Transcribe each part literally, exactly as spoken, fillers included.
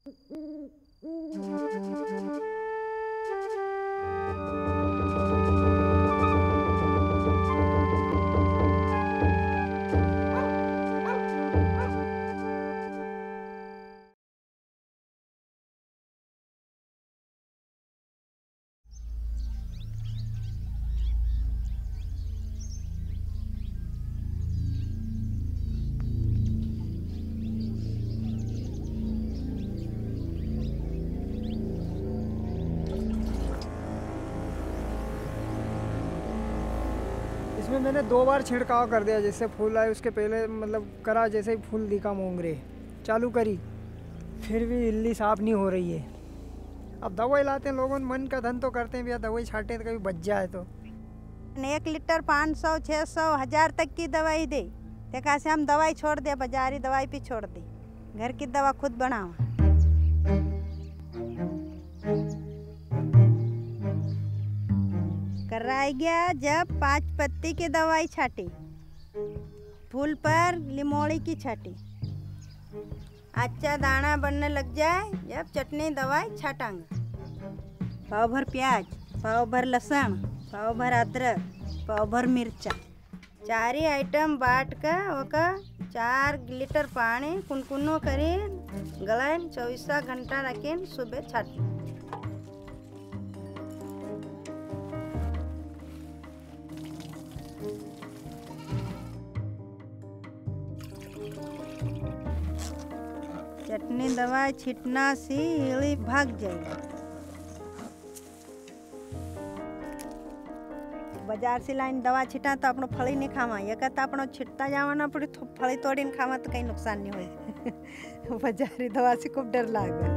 इसमें मैंने दो बार छिड़काव कर दिया, जैसे फूल आए उसके पहले मतलब करा, जैसे ही फूल दिखा मोंगरे चालू करी, फिर भी इल्ली साफ नहीं हो रही है। अब दवाई लाते हैं लोगों, मन का धन तो करते हैं भैया, दवाई छाटे तो कभी बच जाए तो। एक लीटर पाँच सौ छः सौ हज़ार तक की दवाई दे, देखा से हम दवाई छोड़ दे, बाजारी दवाई भी छोड़ दे, घर की दवा खुद बनाओ। कराई गया जब पाँच पत्ती की दवाई छाटी, फूल पर लिमोड़ी की छाटी, अच्छा दाना बनने लग जाए जब चटनी दवाई छाटांगे। पाव भर प्याज, पाव भर लहसुन, पाव भर अदरक, पाव भर मिर्चा, चारी आइटम बाट कर ओकर चार लीटर पानी कुनकुनो करी गलाइन चौबीस घंटा रखें, सुबह छाटी। चटनी दवाई छिटना से इली भाग जाएगी। बाजार से लाइन दवा छिटा तो अपनो फली नहीं खावा, ये कहता अपनो छिटता जावाना पड़ी तो फली तोड़ी नहीं खावा तो कहीं नुकसान नहीं हो। बाजारी दवा से खूब डर लागे।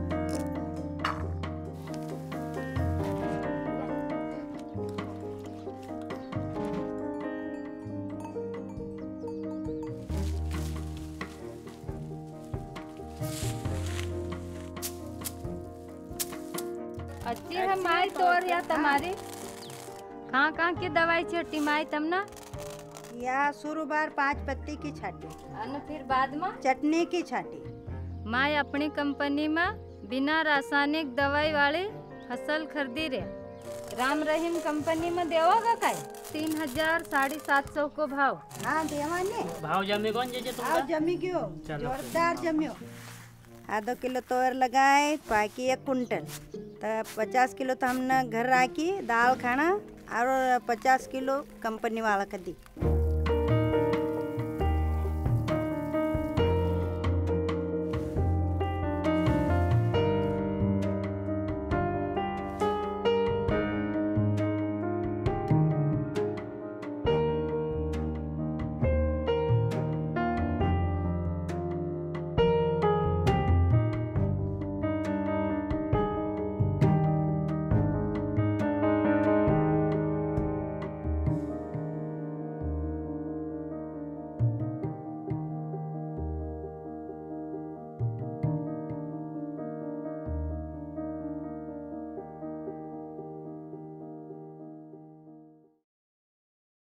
अच्छी है माई तोर या तुम्हारी कहाँ कहाँ की दवाई छीटी माई तमना? या शुरू बार पाँच पत्ती की छाटी, और फिर बाद में चटनी की छाटी। माई अपनी कंपनी में बिना रासायनिक दवाई वाली फसल खरीदी रे, राम रहीम कंपनी में देवागा का तीन हजार साढ़े सात सौ को भाव। हाँ देवा ने भाव जमी कौन जे भाव जमी क्यों जोरदार जमियो। आधो किलो तोर लगाए बाकी एक कुंटल तो पचास किलो तो हमने घर राखी दाल खाना और पचास किलो कंपनी वाला का दी।